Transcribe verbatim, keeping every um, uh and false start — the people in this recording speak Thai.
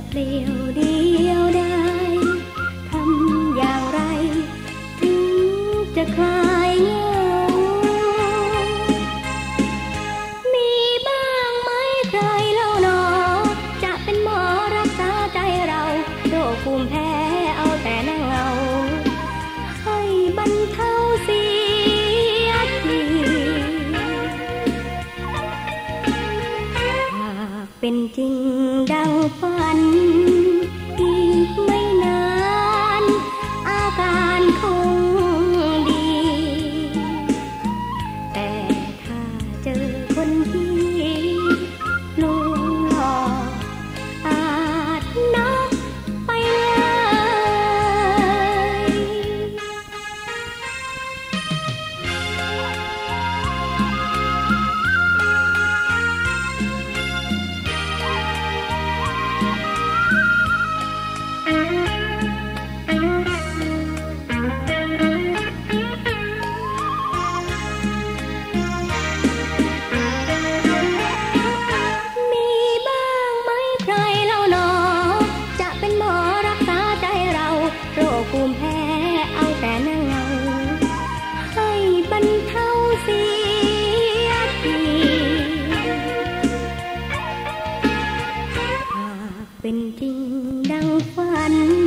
เปลี่ยวเดียวดายทำอย่างไรถึงจะคลายเหงามีบ้างไหมใครเล่าหนอจะเป็นหมอรักษาใจเราโรคภูมิแพ้เอาแต่นั่งเอาให้บรรเทาเสียทีหากเป็นจริงดังฝันอีกไม่นานอาการคงดีแต่ถ้าเจอคนที่ลวงหลอกอาจน็อกไปเลยภูมิแพ้เอาแต่นั่งเอาให้บรรเทาเสียทีหากเป็นจริงดังฝัน